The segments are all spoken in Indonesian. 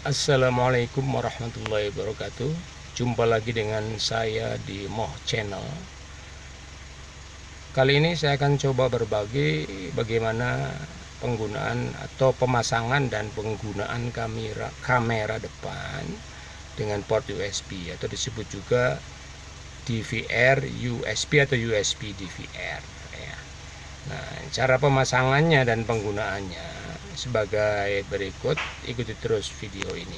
Assalamualaikum warahmatullahi wabarakatuh. Jumpa lagi dengan saya di Moh Channel. Kali ini saya akan coba berbagi bagaimana penggunaan atau pemasangan dan penggunaan kamera depan dengan port USB atau disebut juga DVR USB atau USB DVR ya. Nah, cara pemasangannya dan penggunaannya sebagai berikut, ikuti terus video ini.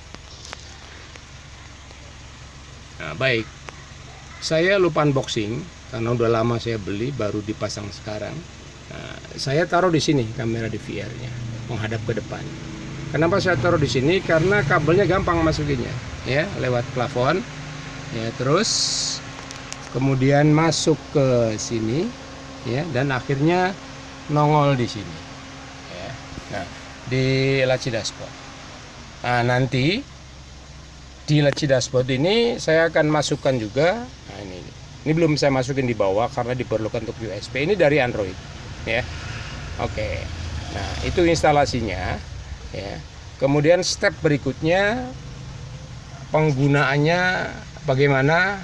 Nah, baik, saya lupa unboxing karena udah lama saya beli, baru dipasang sekarang. Nah, saya taruh di sini kamera DVR-nya menghadap ke depan. Kenapa saya taruh di sini? Karena kabelnya gampang masukinnya, ya, lewat plafon, ya, terus kemudian masuk ke sini, ya, dan akhirnya nongol di sini. Nah, di laci dashboard. Nah, nanti di laci dashboard ini saya akan masukkan juga. Nah, ini belum saya masukin di bawah karena diperlukan untuk USB. Ini dari Android, ya. Oke. Nah, itu instalasinya, ya. Kemudian step berikutnya penggunaannya bagaimana?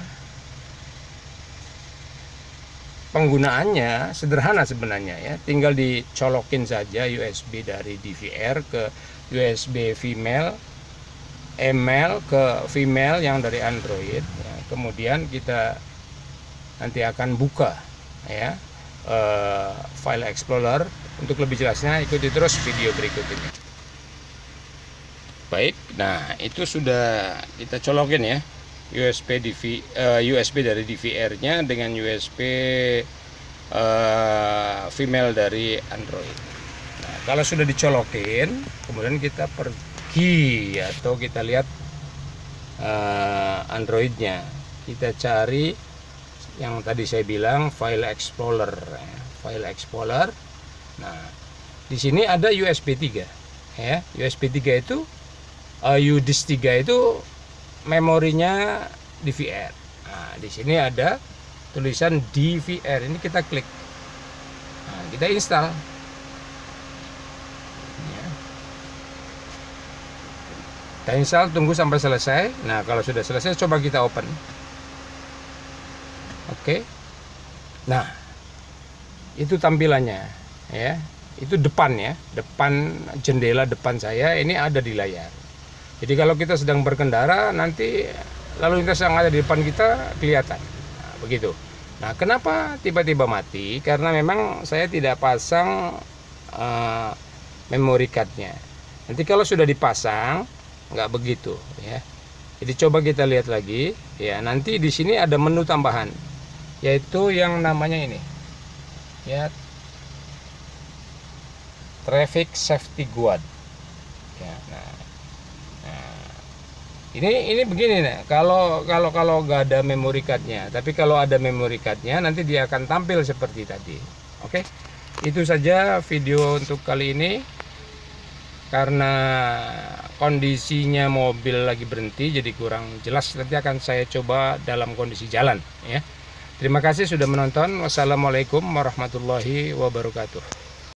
Penggunaannya sederhana sebenarnya, ya, tinggal dicolokin saja USB dari DVR ke USB female, email ke female yang dari Android, ya. Kemudian kita nanti akan buka, ya, file explorer. Untuk lebih jelasnya ikuti terus video berikut ini. Baik, nah itu sudah kita colokin, ya, USB dari DVR-nya dengan USB female dari Android. Nah, kalau sudah dicolokin, kemudian kita pergi atau kita lihat Android-nya. Kita cari yang tadi saya bilang file explorer, ya. File explorer. Nah, di sini ada USB 3, ya. USB 3 itu UDIS 3 itu memorinya DVR. Nah, di sini ada tulisan DVR. Ini kita klik. Nah, kita install. Ya. Kita install, tunggu sampai selesai. Nah, kalau sudah selesai, coba kita open. Oke. Nah, itu tampilannya, ya. Itu depan, ya. Depan jendela depan saya ini ada di layar. Jadi kalau kita sedang berkendara, nanti lalu lintas yang ada di depan kita kelihatan. Nah, begitu. Nah, kenapa tiba-tiba mati? Karena memang saya tidak pasang memory card-nya. Nanti kalau sudah dipasang, nggak begitu, ya. Jadi coba kita lihat lagi, ya. Nanti di sini ada menu tambahan, yaitu yang namanya ini, ya, Traffic Safety Guard. Ya, nah. Ini begini, nah, kalau nggak ada memory card-nya, tapi kalau ada memory card-nya nanti dia akan tampil seperti tadi. Oke, itu saja video untuk kali ini. Karena kondisinya mobil lagi berhenti, jadi kurang jelas. Nanti akan saya coba dalam kondisi jalan, ya. Terima kasih sudah menonton. Wassalamualaikum warahmatullahi wabarakatuh.